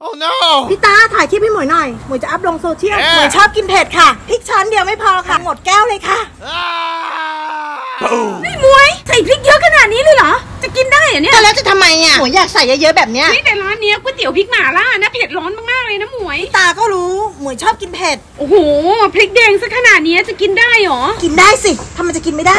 Oh no พี่ตาถ่ายคลิปให้หมวยหน่อยหมวยจะอัพลงโซเชียลหมวยชอบกินเผ็ดค่ะพริกช้อนเดียวไม่พอค่ะหมดแก้วเลยค่ะนี่หมวยใส่พริกเยอะขนาดนี้เลยเหรอจะกินได้เหรอเนี่ยแล้วจะทำไมอ่ะหมวยอยากใส่เยอะๆแบบเนี้ยนี่แต่ร้านเนี้ยก๋วยเตี๋ยวพริกหม่าล่านะเผ็ดร้อนมากๆเลยนะหมวยตาก็รู้หมวยชอบกินเผ็ดโอ้โหพริกแดงซะขนาดนี้จะกินได้หรอกินได้สิทำไมจะกินไม่ได้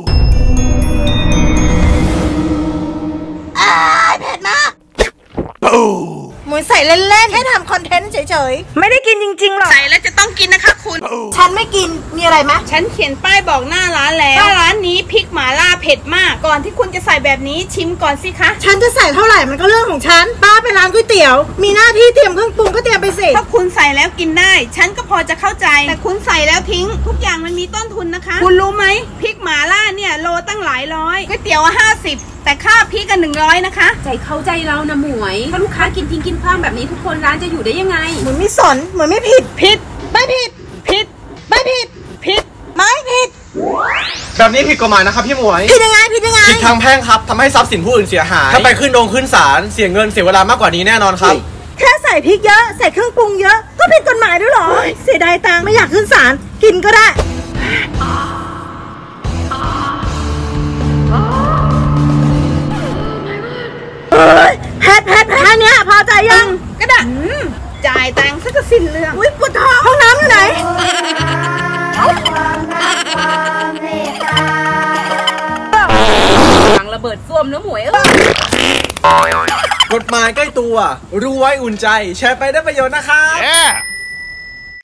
เผ็ดมากหมวยใส่เล่นๆแค่ทำคอนเทนต์เฉยๆไม่ได้กินจริงๆหรอกใส่แล้วจะต้องกินนะคะคุณฉันไม่กินมีอะไรไหมฉันเขียนป้ายบอกหน้าร้านแล้วว่าร้านนี้พริกหม่าล่าเผ็ดมากก่อนที่คุณจะใส่แบบนี้ชิมก่อนสิคะฉันจะใส่เท่าไหร่มันก็เรื่องของฉันป้าไปร้านก๋วยเตี๋ยวมีหน้าที่เตรียมเครื่องปรุงก็เตรียมไปสิถ้าคุณใส่แล้วกินได้ฉันก็พอจะเข้าใจแต่คุณใส่แล้วทิ้งทุกอย่างมันมีต้นทุนนะคะคุณรู้ไหมพริกหม่าล่าเนี่ยโลตั้งหลายร้อยก๋วยเตี๋ยว50แต่ค่าพริกกัน100นะคะใจเขาใจเรานะหมวยถ้าลูกค้ากินทิ้งกินคว้างแบบนี้ทุกคนร้านจะอยู่ได้ยังไงเหมือนไม่สนเหมือนไม่ผิดไม่ผิดไม่ผิดแบบนี้ผิดกฎหมายนะครับพี่หมวยผิดยังไงผิดทางแพ่งครับทำให้ทรัพย์สินผู้อื่นเสียหายถ้าไปขึ้นศาลเสียเงินเสียเวลามากกว่านี้แน่นอนครับแค่ใส่พริกเยอะใส่เครื่องปรุงเยอะก็ผิดกฎหมายด้วยหรอเสียดายตังค์ไม่อยากขึ้นศาลกินก็ได้แพทแค่นี้พอใจยังก็ได้จ่ายตังค์ซะก็สิ้นเรื่องอุ้ยปวดท้องห้องน้ำอยู่ไหนหลังระเบิดส้วมนะหมวยกฎหมายใกล้ตัวรู้ไว้อุ่นใจแชร์ไปได้ประโยชน์นะครับ